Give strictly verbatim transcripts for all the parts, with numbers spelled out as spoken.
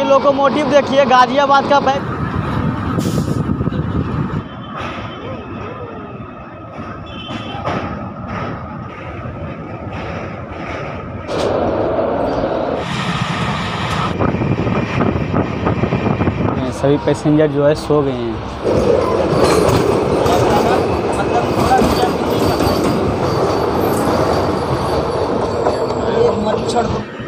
Locomotive देखिए गाजियाबाद का back सभी पैसेंजर जो है सो गए हैं। मच्छर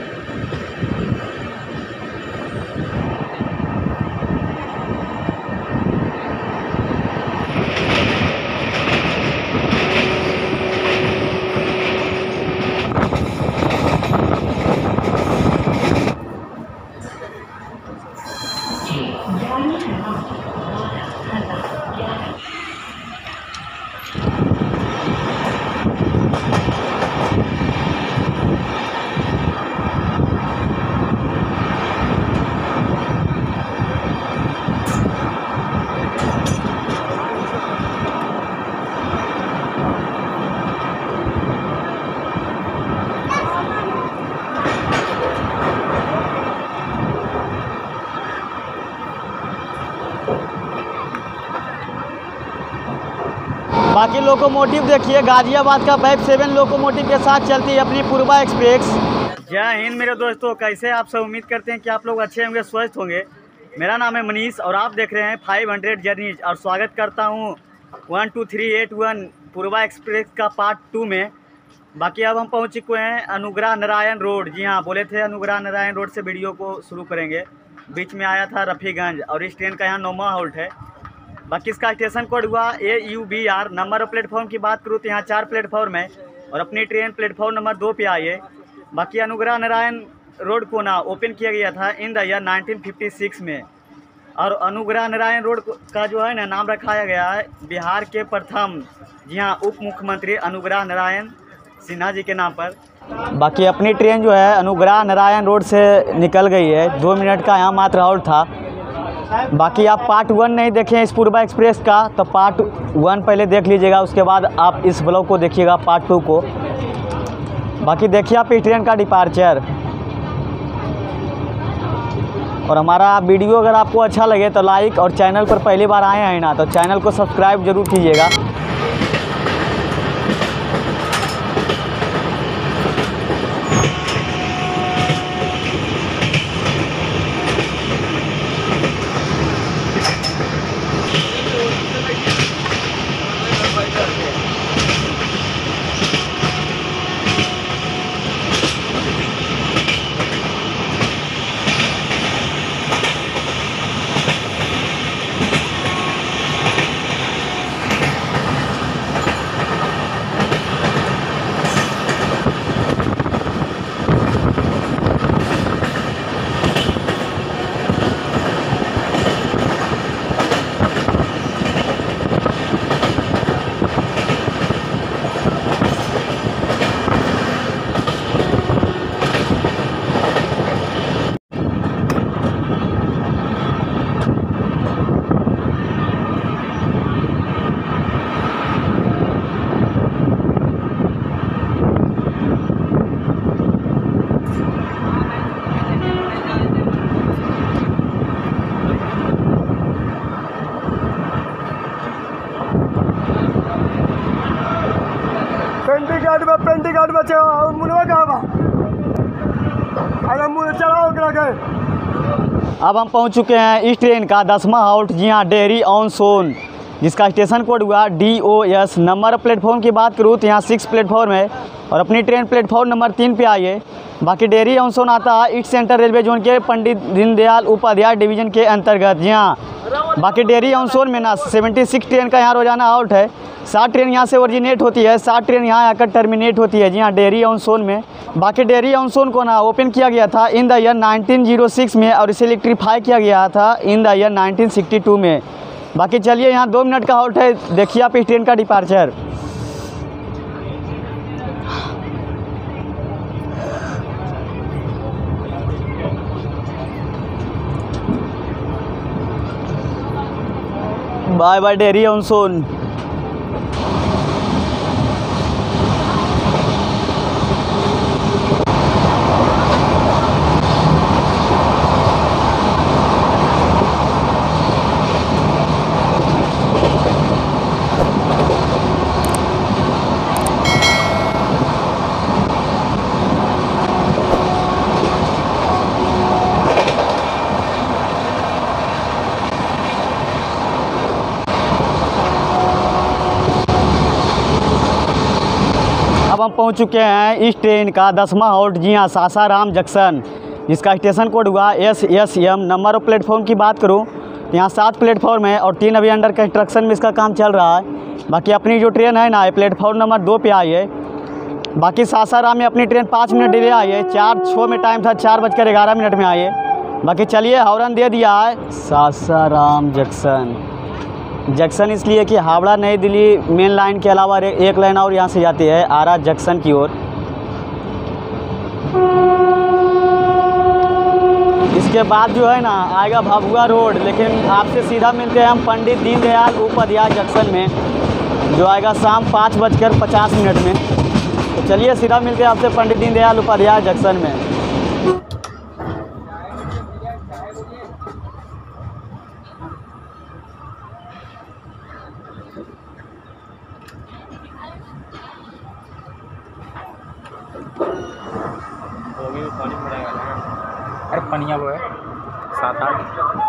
बाकी लोकोमोटिव देखिए गाजियाबाद का बैक सेवन लोकोमोटिव के साथ चलती है अपनी पूर्वा एक्सप्रेस। जय हिंद मेरे दोस्तों, कैसे आप सब? उम्मीद करते हैं कि आप लोग अच्छे होंगे, स्वस्थ होंगे। मेरा नाम है मनीष और आप देख रहे हैं फाइव हंड्रेड जर्नीज और स्वागत करता हूं one two three eight one Purva express का पार्ट टू में। बाकी अब हम पहुंच चुके हैं अनुग्रह नारायण रोड। जी हाँ, बोले थे अनुग्रह नारायण रोड से वीडियो को शुरू करेंगे। बीच में आया था रफ़ीगंज और इस ट्रेन का यहाँ नौवां हॉल्ट है। बाकी इसका स्टेशन कोड हुआ A U B R. Number of platform की बात करूँ तो यहाँ चार प्लेटफॉर्म है और अपनी ट्रेन प्लेटफॉर्म नंबर दो पे आई है। बाकी अनुग्रह नारायण रोड को ना ओपन किया गया था in the year nineteen fifty six में और अनुग्रह नारायण रोड का जो है ना नाम रखाया गया है बिहार के प्रथम जी हाँ उप मुख्यमंत्री अनुग्रह नारायण सिन्हा जी के नाम पर। बाकी अपनी ट्रेन जो है अनुग्रह नारायण रोड से निकल गई है। दो मिनट का यहाँ मात्र हॉल्ट था। बाकी आप पार्ट वन नहीं देखें इस पूर्वा एक्सप्रेस का तो पार्ट वन पहले देख लीजिएगा, उसके बाद आप इस ब्लॉग को देखिएगा पार्ट टू को। बाकी देखिए आप इस ट्रेन का डिपार्चर। और हमारा वीडियो अगर आपको अच्छा लगे तो लाइक और चैनल पर पहली बार आए हैं ना तो चैनल को सब्सक्राइब जरूर कीजिएगा। पेंटी में पेंटी कार्ड बचे मुनवा कहाँ बा? अरे मुझे चलाओ के। अब हम पहुंच चुके हैं इस ट्रेन का दसवां हॉल्ट जी हाँ डेहरी ऑन सोन, जिसका स्टेशन कोड हुआ D O S. Number platform की बात करूँ तो यहाँ सिक्स प्लेटफॉर्म है और अपनी ट्रेन प्लेटफॉर्म नंबर तीन पे आई है। बाकी डेहरी ऑन सोन आता है ईस्ट सेंट्रल रेलवे जोन के पंडित दीनदयाल उपाध्याय डिवीज़न के अंतर्गत। जी हाँ, बाकी डेहरी ऑन सोन में ना सेवेंटी सिक्स ट्रेन का यहाँ रोजाना आउट है। सात ट्रेन यहाँ से ओरिजिनेट होती है, सात ट्रेन यहाँ आकर टर्मिनेट होती है। जी हाँ, डेहरी ऑन सोन में। बाकी डेहरी ऑन सोन को ना ओपन किया गया था in the year nineteen O six में और इसे इलेक्ट्रीफाई किया गया था in the year nineteen sixty two में। बाकी चलिए यहाँ दो मिनट का हॉल्ट है, देखिए आप इस ट्रेन का departure. Bye bye Dehri on Sone. अब हम पहुंच चुके हैं इस ट्रेन का दसवां हॉल्ट, जी हाँ सासाराम जंक्शन, जिसका स्टेशन कोड हुआ S S M. Number of platform की बात करूं तो यहाँ सात प्लेटफॉर्म है और तीन अभी अंडर कंस्ट्रक्शन में इसका काम चल रहा है। बाकी अपनी जो ट्रेन है ना, प्लेटफॉर्म नंबर दो पे आई है। बाकी सासाराम में अपनी ट्रेन पाँच मिनट डिले आई है, चार छः में टाइम था, चार बजकर ग्यारह मिनट में आई है। बाकी चलिए हॉर्न दे दिया है। सासाराम जंक्शन, जंक्शन इसलिए कि हावड़ा नई दिल्ली मेन लाइन के अलावा एक लाइन और यहाँ से जाती है आरा जंक्शन की ओर। इसके बाद जो है ना आएगा भभुआ रोड, लेकिन आपसे सीधा मिलते हैं हम पंडित दीनदयाल उपाध्याय जंक्शन में, जो आएगा शाम पाँच बजकर पचास मिनट में। तो चलिए सीधा मिलते हैं आपसे पंडित दीनदयाल उपाध्याय जंक्शन में। पानी पड़ेगा ना, अरे पनिया वो है सात आठ।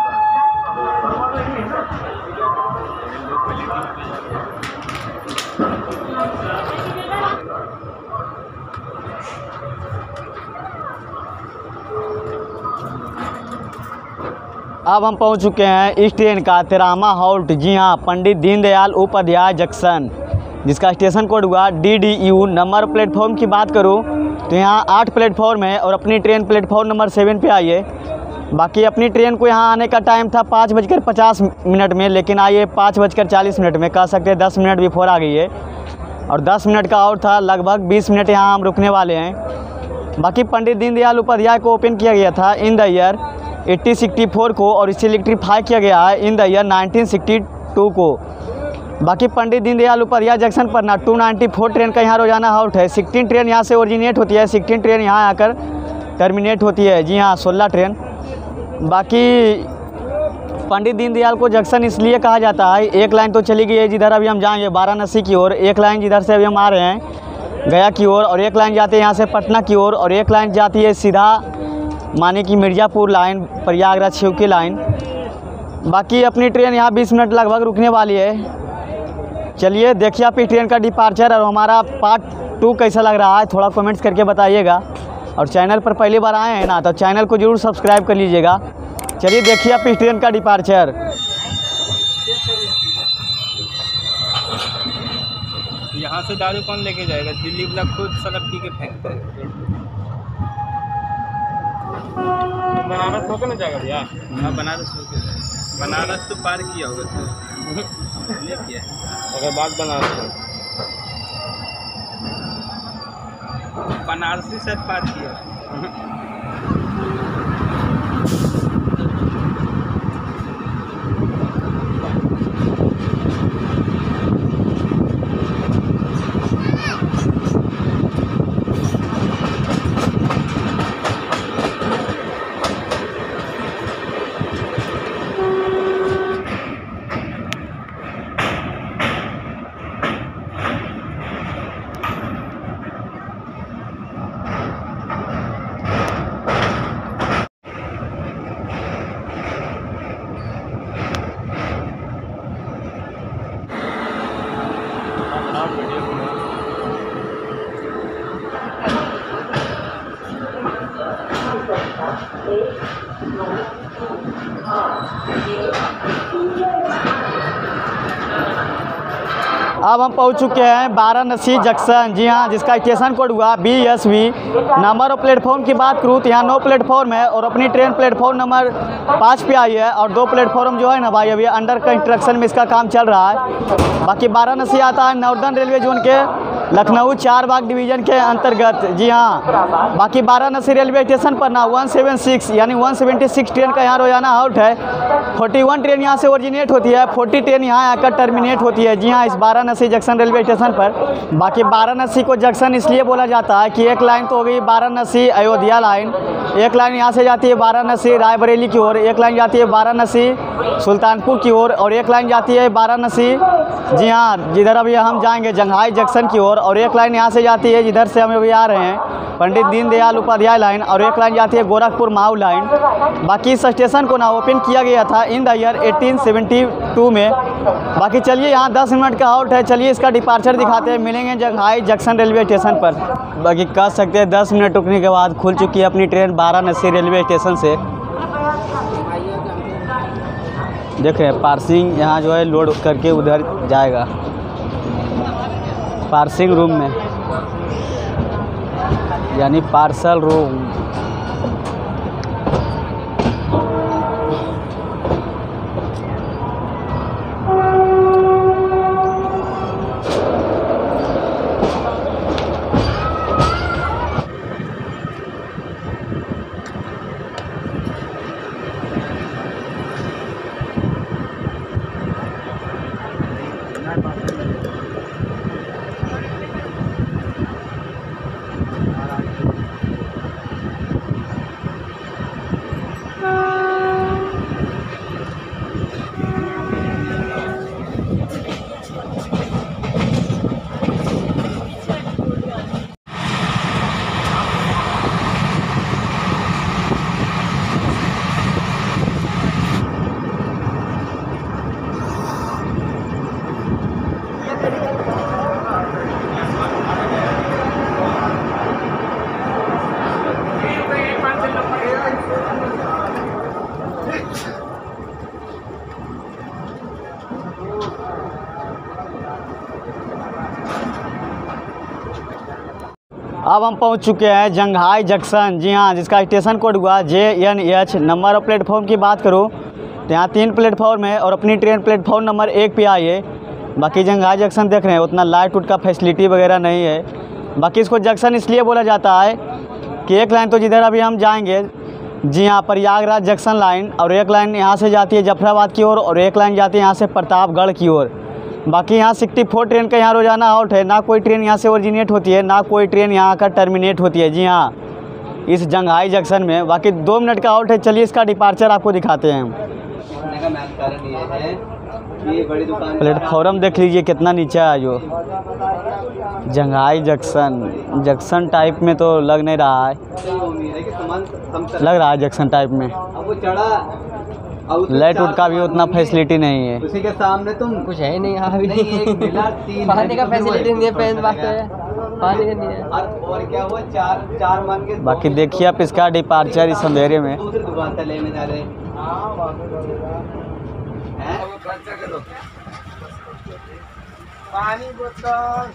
अब हम पहुंच चुके हैं इस ट्रेन का तेरहवां हॉल्ट, जी हाँ पंडित दीनदयाल उपाध्याय जंक्शन, जिसका स्टेशन कोड हुआ D D U. Number platform की बात करूं तो यहाँ आठ प्लेटफॉर्म है और अपनी ट्रेन प्लेटफॉर्म नंबर सेवन पे आई है। बाकी अपनी ट्रेन को यहाँ आने का टाइम था पाँच बजकर पचास मिनट में, लेकिन आई है पाँच बजकर चालीस मिनट में, कह सकते हैं दस मिनट बिफोर आ गई है। और दस मिनट का और था, लगभग बीस मिनट यहाँ हम रुकने वाले हैं। बाकी पंडित दीनदयाल उपाध्याय को ओपन किया गया था in the year eighteen sixty four को और इसे इलेक्ट्रीफाई किया गया है in the year nineteen sixty two को। बाकी पंडित दीनदयाल उपाध्याय जंक्शन पर ना टू नाइन्टी फोर ट्रेन का यहाँ रोजाना हॉल्ट है। सिक्सटीन ट्रेन यहाँ से ओरिजिनेट होती है, सिक्सटीन ट्रेन यहाँ आकर टर्मिनेट होती है, जी हाँ सोलह ट्रेन। बाकी पंडित दीनदयाल को जंक्शन इसलिए कहा जाता है, एक लाइन तो चली गई है जिधर अभी हम जाएंगे वाराणसी की ओर, एक लाइन जिधर से अभी हम आ रहे हैं गया की ओर, और एक लाइन जाती है यहाँ से पटना की ओर, और एक लाइन जाती है सीधा माने कि मिर्ज़ापुर लाइन, प्रयागराज शिवकी लाइन। बाकी अपनी ट्रेन यहाँ बीस मिनट लगभग रुकने वाली है। चलिए देखिए आप इस ट्रेन का डिपार्चर और हमारा पार्ट टू कैसा लग रहा है, थोड़ा कमेंट्स करके बताइएगा। और चैनल पर पहली बार आए हैं ना तो चैनल को ज़रूर सब्सक्राइब कर लीजिएगा। चलिए देखिए आप इस ट्रेन का डिपार्चर। यहाँ से दारू कौन लेके जाएगा, दिल्ली वाला खुद सड़क पी के फेंकता है। बनारस होकर ना जाएगा भैया? हाँ बनारस होकर जाएगा। बनारस तो पार किया होगा सर, नहीं किया अगर बात बनारस बनारसी शायद पार किया। अब हम पहुंच चुके हैं वाराणसी जंक्शन, जी हाँ जिसका स्टेशन कोड हुआ B S V. Number of platform की बात करूँ तो यहाँ नौ प्लेटफॉर्म है और अपनी ट्रेन प्लेटफॉर्म नंबर पाँच पे आई है, और दो प्लेटफॉर्म जो है ना भाई अभी अंडर कंस्ट्रक्शन में इसका काम चल रहा है। बाकी वाराणसी आता है नॉर्दर्न रेलवे जोन के लखनऊ चार बाग डिवीज़न के अंतर्गत, जी हाँ। बाकी वाराणसी रेलवे स्टेशन पर ना वन सेवन सिक्स यानी वन सेवेंटी सिक्स ट्रेन का यहाँ रोजाना हॉल्ट है। फोर्टी वन ट्रेन यहाँ से ओरिजिनेट होती है, फोर्टी ट्रेन यहाँ आकर टर्मिनेट होती है, जी हाँ इस वाराणसी जंक्शन रेलवे स्टेशन पर। बाकी वाराणसी को जंक्शन इसलिए बोला जाता है कि एक लाइन तो हो गई वाराणसी अयोध्या लाइन, एक लाइन यहाँ से जाती है वाराणसी रायबरेली की ओर, एक लाइन जाती है वाराणसी सुल्तानपुर की ओर, और एक लाइन जाती है वाराणसी, जी हाँ जिधर अभी हम जाएंगे जंघाई जंक्शन की ओर, और एक लाइन यहाँ से जाती है जिधर से हम अभी आ रहे हैं पंडित दीनदयाल उपाध्याय लाइन और एक लाइन जाती है गोरखपुर माऊ लाइन। बाकी इस स्टेशन को ना ओपन किया गया था इन द ईयर अठारह सौ बहत्तर में। बाकी चलिए यहाँ दस मिनट का आउट है, चलिए इसका डिपार्चर दिखाते हैं। मिलेंगे जंघाई जंक्शन रेलवे स्टेशन पर। बाकी कह सकते हैं दस मिनट रुकने के बाद खुल चुकी है अपनी ट्रेन वाराणसी रेलवे स्टेशन से। देख रहे हैं पार्सिंग यहाँ जो है लोड करके उधर जाएगा पार्सिंग रूम में, यानी पार्सल रूम। अब हम पहुंच चुके हैं जंघाई जंक्शन। जी हाँ, जिसका स्टेशन कोड हुआ J N H. Number of platform की बात करूं तो यहाँ तीन प्लेटफॉर्म है और अपनी ट्रेन प्लेटफॉर्म नंबर एक पे आई है। बाकी जंघाई जंक्शन देख रहे हैं उतना लाइट उट का फैसिलिटी वगैरह नहीं है। बाकी इसको जंक्शन इसलिए बोला जाता है कि एक लाइन तो जिधर अभी हम जाएंगे, जी हाँ, प्रयागराज जंक्शन लाइन, और एक लाइन यहाँ से जाती है जफराबाद की ओर और एक लाइन जाती है यहाँ से प्रतापगढ़ की ओर। बाकी यहाँ सिक्सटी फोर ट्रेन का यहाँ रोजाना आउट है। ना कोई ट्रेन यहाँ से ओरिजिनेट होती है, ना कोई ट्रेन यहाँ का टर्मिनेट होती है। जी हाँ, इस जंघाई जंक्शन में। बाकी दो मिनट का आउट है, चलिए इसका डिपार्चर आपको दिखाते हैं। प्लेटफॉर्म देख लीजिए कितना नीचे है जो जंघाई जंक्शन। जंक्शन टाइप में तो लग नहीं रहा है, लग रहा है जंक्शन टाइप में। लाइट उट का भी उतना फैसिलिटी नहीं है। उसी के सामने तुम कुछ है नहीं यहाँ भी। नहीं, एक मिला तीन पानी का फैसिलिटी नहीं है, पेन वास्ते पानी का नहीं है। और क्या वो चार चार मान के। बाकी देखिए आप इसका डिपार्चर इस अंधेरे में। दूसरी दुकान से लेने जा रहे हैं। पानी बोतल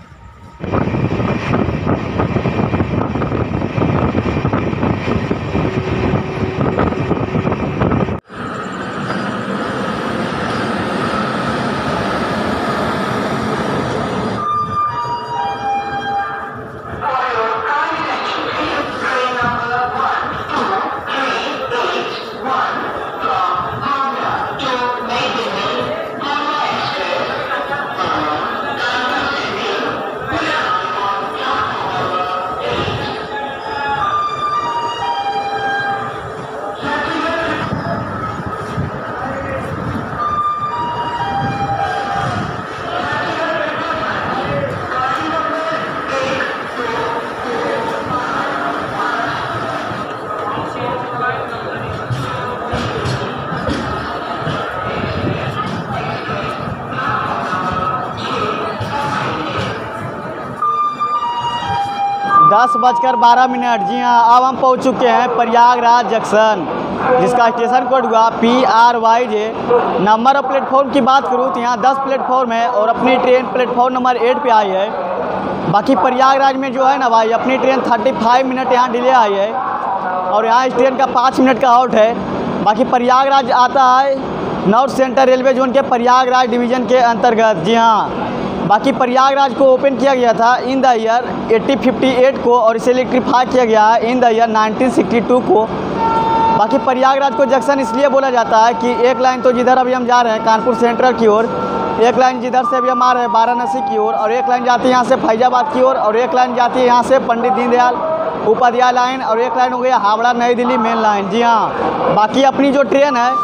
दस बजकर बारह मिनट। जी हाँ, अब हम पहुंच चुके हैं प्रयागराज जंक्शन, जिसका स्टेशन कोड हुआ P R Y J. Number of platform की बात करूँ तो यहाँ दस प्लेटफॉर्म है और अपनी ट्रेन प्लेटफॉर्म नंबर एट पे आई है। बाकी प्रयागराज में जो है ना भाई, अपनी ट्रेन थर्टी फाइव मिनट यहाँ डिले आई है और यहाँ इस ट्रेन का पाँच मिनट का आउट है। बाकी प्रयागराज आता है नॉर्थ सेंट्रल रेलवे जोन के प्रयागराज डिवीज़न के अंतर्गत। जी हाँ, बाकी प्रयागराज को ओपन किया गया था इन द ईयर अठारह सौ अट्ठावन को और इसे इलेक्ट्रीफाई किया गया है in the year nineteen sixty two को। बाकी प्रयागराज को जंक्शन इसलिए बोला जाता है कि एक लाइन तो जिधर अभी हम जा रहे हैं कानपुर सेंट्रल की ओर, एक लाइन जिधर से अभी हम आ रहे हैं वाराणसी की ओर, और एक लाइन जाती है यहाँ से फैजाबाद की ओर, और एक लाइन जाती है यहाँ से पंडित दीनदयाल उपाध्याय लाइन, और एक लाइन हो गया हावड़ा नई दिल्ली मेन लाइन। जी हाँ, बाकी अपनी जो ट्रेन है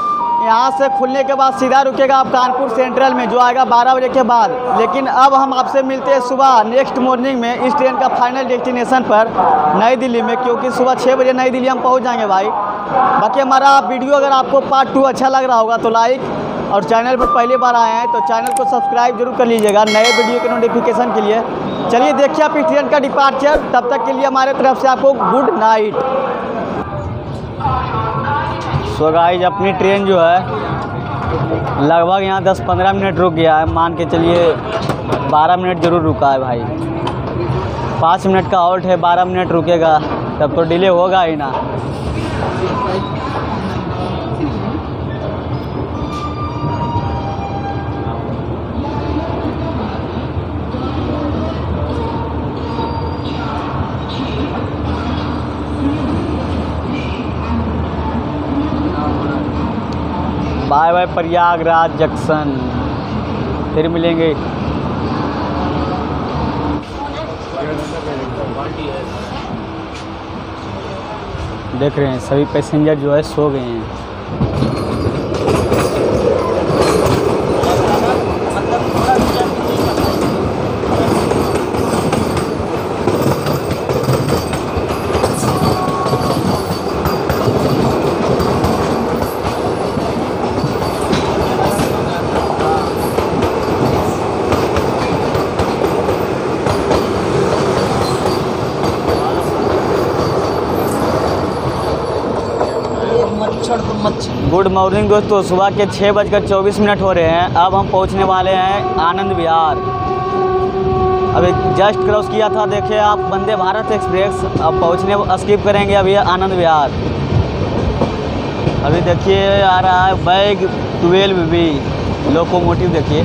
यहाँ से खुलने के बाद सीधा रुकेगा आप कानपुर सेंट्रल में, जो आएगा बारह बजे के बाद। लेकिन अब हम आपसे मिलते हैं सुबह नेक्स्ट मॉर्निंग में इस ट्रेन का फाइनल डेस्टिनेशन पर नई दिल्ली में, क्योंकि सुबह छः बजे नई दिल्ली हम पहुँच जाएंगे भाई। बाकी हमारा वीडियो अगर आपको पार्ट टू अच्छा लग रहा होगा तो लाइक, और चैनल पर पहली बार आए हैं तो चैनल को सब्सक्राइब जरूर कर लीजिएगा नए वीडियो के नोटिफिकेशन के लिए। चलिए देखिए आप इस ट्रेन का डिपार्चर, तब तक के लिए हमारे तरफ से आपको गुड नाइट। सो गाइस अपनी ट्रेन जो है लगभग यहाँ दस पंद्रह मिनट रुक गया है, मान के चलिए बारह मिनट ज़रूर रुका है भाई। पाँच मिनट का हॉल्ट है, बारह मिनट रुकेगा, तब तो डिले होगा ही ना। बाय बाय प्रयागराज जंक्शन, फिर मिलेंगे। देख रहे हैं सभी पैसेंजर जो है सो गए हैं। गुड मॉर्निंग दोस्तों, सुबह के छः बजकर चौबीस मिनट हो रहे हैं। अब हम पहुंचने वाले हैं आनंद विहार। अभी जस्ट क्रॉस किया था, देखिए आप वंदे भारत एक्सप्रेस। अब पहुंचने स्किप करेंगे अभी आनंद विहार। अभी देखिए आ रहा है बैग ट्वेल्व बी लोकोमोटिव, देखिए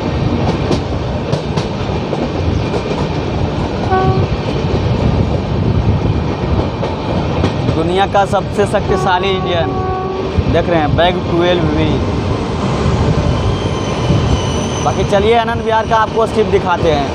दुनिया का सबसे शक्तिशाली इंजन, देख रहे हैं बैग ट्वेल्व भी। बाकी चलिए आनंद विहार का आपको स्किप दिखाते हैं।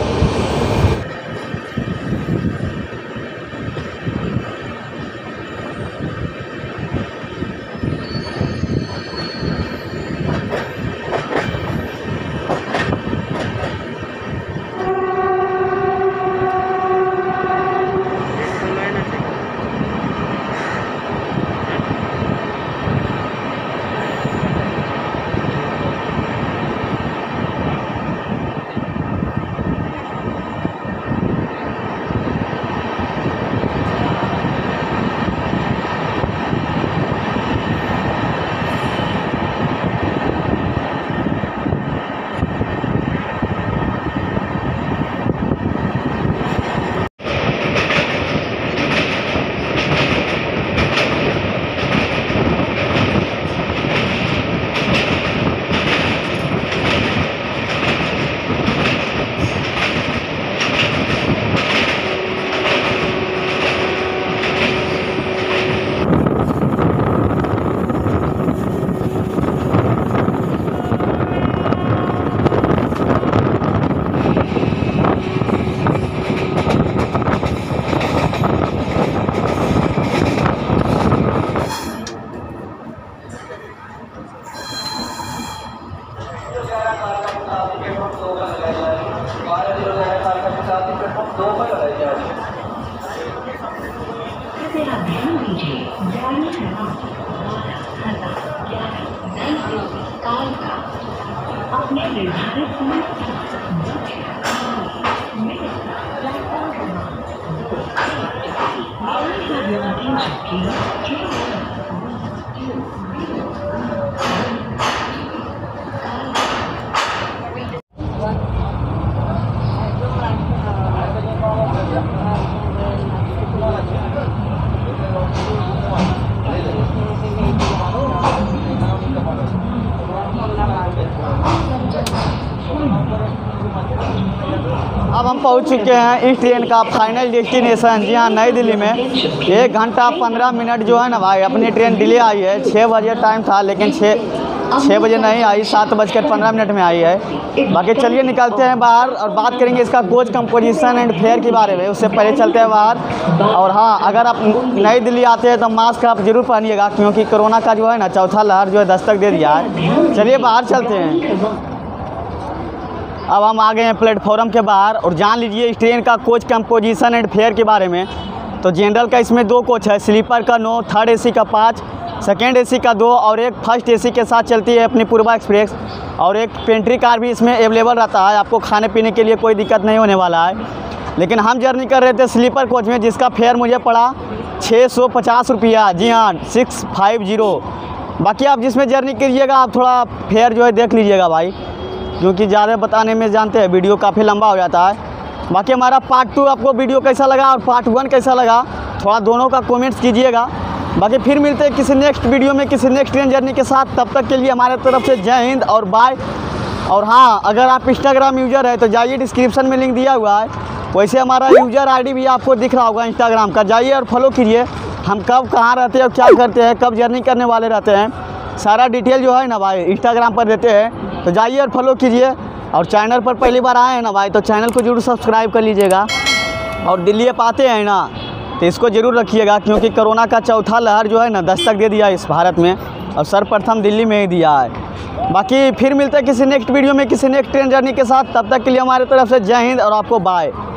अब हम पहुंच चुके हैं इस ट्रेन का फाइनल डेस्टिनेशन, जी हाँ नई दिल्ली में। एक घंटा पंद्रह मिनट जो है ना भाई, अपनी ट्रेन डिले आई है। छः बजे टाइम था लेकिन छः छः बजे नहीं आई, सात बजकर पंद्रह मिनट में आई है। बाकी चलिए निकलते हैं बाहर और बात करेंगे इसका कोच कंपोजिशन एंड फेयर के बारे में। उससे पहले चलते हैं बाहर। और हाँ, अगर आप नई दिल्ली आते हैं तो मास्क आप जरूर पहनिएगा, क्योंकि कोरोना का जो है ना चौथा लहर जो है दस्तक दे दिया है। चलिए बाहर चलते हैं। अब हम आ गए हैं प्लेटफॉर्म के बाहर और जान लीजिए इस ट्रेन का कोच कंपोजिशन एंड फेयर के बारे में। तो जनरल का इसमें दो कोच है, स्लीपर का नौ, थर्ड एसी का पाँच, सेकेंड एसी का दो और एक फर्स्ट एसी के साथ चलती है अपनी पूर्वा एक्सप्रेस। और एक पेंट्री कार भी इसमें अवेलेबल रहता है, आपको खाने पीने के लिए कोई दिक्कत नहीं होने वाला है। लेकिन हम जर्नी कर रहे थे स्लीपर कोच में, जिसका फेयर मुझे पड़ा छः सौ पचास रुपया। जी हाँ, सिक्स फाइव जीरो। बाकी आप जिसमें जर्नी कीजिएगा आप थोड़ा फेयर जो है देख लीजिएगा भाई, क्योंकि ज़्यादा बताने में जानते हैं वीडियो काफ़ी लंबा हो जाता है। बाकी हमारा पार्ट टू आपको वीडियो कैसा लगा और पार्ट वन कैसा लगा, थोड़ा दोनों का कमेंट्स कीजिएगा। बाकी फिर मिलते हैं किसी नेक्स्ट वीडियो में किसी नेक्स्ट ट्रेन जर्नी के साथ। तब तक के लिए हमारे तरफ से जय हिंद और बाय। और हाँ, अगर आप इंस्टाग्राम यूज़र है तो जाइए, डिस्क्रिप्शन में लिंक दिया हुआ है। वैसे हमारा यूज़र आईडी भी आपको दिख रहा होगा इंस्टाग्राम का, जाइए और फॉलो कीजिए। हम कब कहाँ रहते हैं और क्या करते हैं, कब जर्नी करने वाले रहते हैं, सारा डिटेल जो है ना भाई इंस्टाग्राम पर देते हैं। तो जाइए और फॉलो कीजिए। और चैनल पर पहली बार आए हैं ना भाई, तो चैनल को जरूर सब्सक्राइब कर लीजिएगा। और दिल्ली आप आते हैं ना तो इसको ज़रूर रखिएगा, क्योंकि कोरोना का चौथा लहर जो है ना दस्तक दे दिया इस भारत में, और सर्वप्रथम दिल्ली में ही दिया है। बाकी फिर मिलते हैं किसी नेक्स्ट वीडियो में किसी नेक्स्ट ट्रेन जर्नी के साथ। तब तक के लिए हमारे तरफ से जय हिंद और आपको बाय।